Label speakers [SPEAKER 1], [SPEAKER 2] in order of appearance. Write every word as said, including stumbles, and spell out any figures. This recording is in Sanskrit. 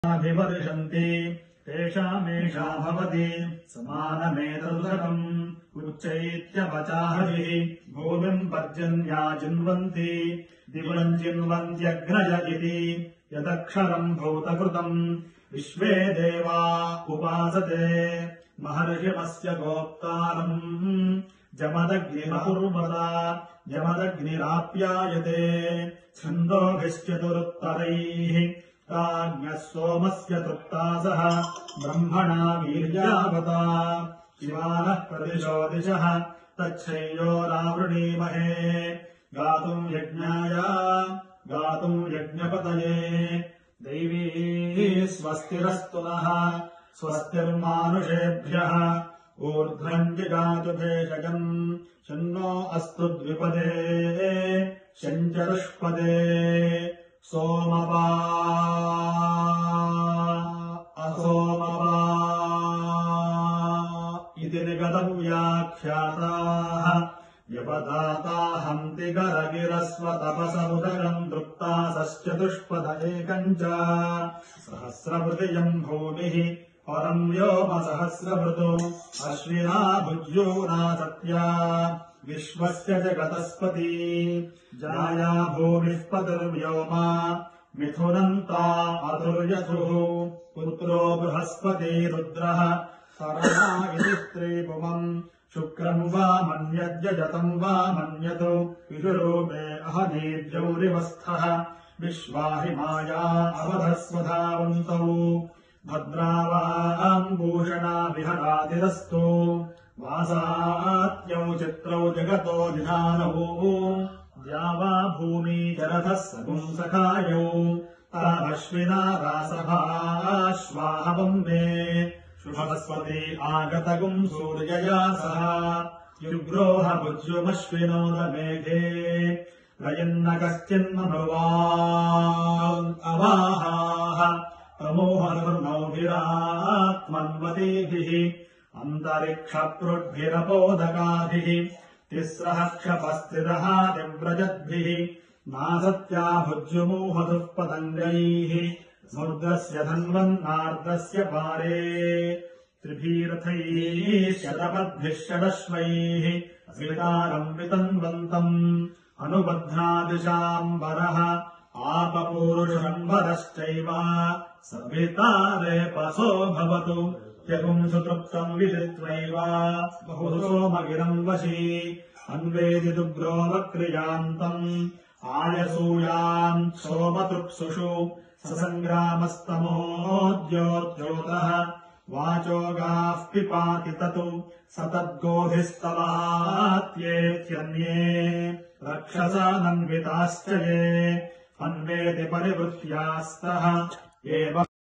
[SPEAKER 1] अभिवर्षन्ति तेषामेषा भवति समानमेतदुदकम् उच्चैत्यवचाहरिः भूमिम् पर्जन्या जिन्वन्ति दिवम् जिन्वन्त्यग्नय इति यदक्षरम् भूतकृतम् विश्वे देवा उपासते महर्षिमस्य गोप्तारम् जमदग्निमकुर्वता जमदग्निराप्यायते छन्दोभिश्चतुरुत्तरैः राज्ञः सोमस्य तृप्तासः ब्रह्मणा वीर्यावता शिवानः प्रतिशो दिशः तच्छय्योरावृणीमहे गातुम् यज्ञाय गातुम् यज्ञपतये दैवी स्वस्तिरस्तु नः स्वस्तिर्मानुषेभ्यः ऊर्ध्वम् जिगातु भेषजम् शन्नो अस्तु द्विपदे शञ्चरुष्पदे सोमवा असोमवा इति निगतम् व्याख्याताः व्यपदाता हन्ति गरगिरस्वतपसमुदकम् तृप्तासश्चतुष्पद एकम् च सहस्रवृतियम् भूमिः परम् व्योमसहस्रवृतो अश्विना भुज्यूना सत्या विश्वस्य जगतस्पती जाया भूमिः पतिर्व्योमा मिथुनन्ता अतुर्यथुः पुत्रो बृहस्पती रुद्रः शरणा इति स्त्रीपुमम् शुक्रम् वा मन्यद्यजतम् वा मन्यतो विदुरूपे अहनीर्जौरिवस्थः विश्वाहि माया अवधस्वधावन्तौ भद्रावाम्भूषणा विहरातिरस्तु वासात्यौ चित्रौ जगतो निधानौ द्यावा भूमी जरथः सपुंसखायौ तामश्विना रासभाश्वाहवम् मे शुभस्वती आगतगुम् सूर्यया सह युग्रोह भुज्युमश्विनोदमेघे लयन्न कश्चिन्मनुवा अवाहाः प्रमोहर्नौभिरात्मन्वतीभिः अन्तरिक्षप्रुड्भिरपोदकाभिः तिस्रः क्षपस्त्रिदः दिव्रजद्भिः नासत्या भुज्युमूहतुः पतङ्गैः समुद्रस्य धन्वन्नार्द्रस्य पारे त्रिभीरथैः शतपद्भिः षडश्वैः विकारम् वितन्वन्तम् अनुबध्नादिशाम्बरः आपपूरुषम्बरश्चैव सवितारेपसो भवतु त्यगुंसु तृप्तम् विदित्वैव बहुसोमगिरम् वशी अन्वेदितुग्रो वक्रियान्तम् आयसूयाम् सोमतृप्सुषु ससङ्ग्रामस्तमोद्योद्योतः वाचोगाः पिपाति ततु सतद्गोभिस्तवात्येत्यन्ये रक्षसानन्विताश्च ये अन्वेति परिवृत्यास्तः एव